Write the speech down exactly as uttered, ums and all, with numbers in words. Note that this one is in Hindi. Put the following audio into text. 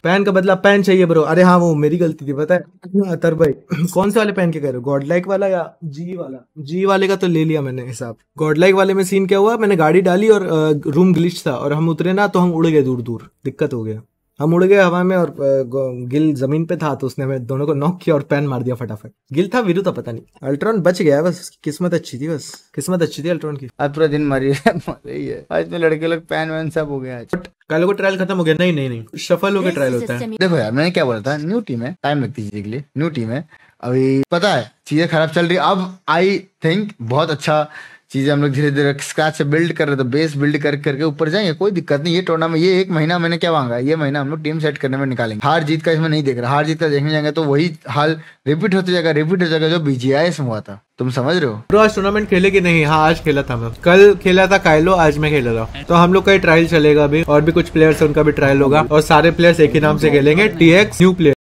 पैन का बदला पैन चाहिए ब्रो। अरे हाँ वो मेरी गलती थी पता है अतर भाई। कौन से वाले पैन के कह रहे हो, गॉड लाइक वाला या जी वाला? जी वाले का तो ले लिया मैंने हिसाब। गॉड लाइक वाले में सीन क्या हुआ, मैंने गाड़ी डाली और रूम ग्लिच था और हम उतरे ना तो हम उड़ गए दूर दूर, दिक्कत हो गया। हम उड़ गए हवा में और गिल जमीन पे था तो उसने हमें दोनों को नॉक किया और पैन मार दिया फटाफट। गिल था वीरू था पता नहीं। अल्ट्रॉन बच गया, बस किस्मत अच्छी थी, बस किस्मत अच्छी थी अल्ट्रॉन की। आज पूरा दिन मरी रही है, आज में लड़के लोग पैन वैन सब हो गया। कल को ट्रायल खत्म हो गया। नहीं नहीं नहीं शफल होकर ट्रायल होता है। देखो यार मैंने क्या बोला था, न्यू टीम है, टाइम लगती है चीजें के लिए। न्यू टीम है, अभी पता है चीजें खराब चल रही है। अब आई थिंक बहुत अच्छा चीजें हम लोग धीरे धीरे स्क्रैच से बिल्ड कर रहे थे, बेस बिल्ड कर करके ऊपर जाएंगे, कोई दिक्कत नहीं। ये टूर्नामेंट ये एक महीना मैंने क्या मांगा, ये महीना हम लोग टीम सेट करने में निकालेंगे। हार जीत का इसमें नहीं देख रहा, हार जीत का देखने जाएंगे तो वही हाल रिपीट होते जाएगा, रिपीट हो जाएगा जो बीजीआईएस में हुआ था। तुम समझ रहे हो? तो आज टूर्नामेंट खेले कि नहीं? हाँ आज खेला था मैं, कल खेला था काइलो, आज मैं खेला था। तो हम लोग का ट्रायल चलेगा अभी और भी कुछ प्लेयर्स उनका भी ट्रायल होगा और सारे प्लेयर्स एक ही नाम से खेलेंगे, टीएक्स न्यू प्लेयर।